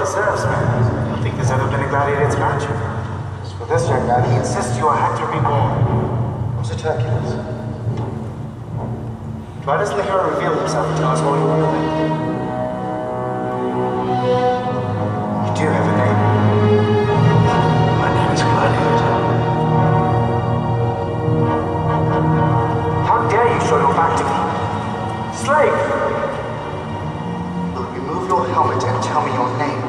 reserves, man. I don't think there's ever been a gladiator's match. As for this young man, he insists you are Hector reborn. Who's it Hercules? Why doesn't the hero reveal himself and tell us all your real name? You do have a name. My name is Gladiator. How dare you show your back to me? Slave! Remove your helmet and tell me your name.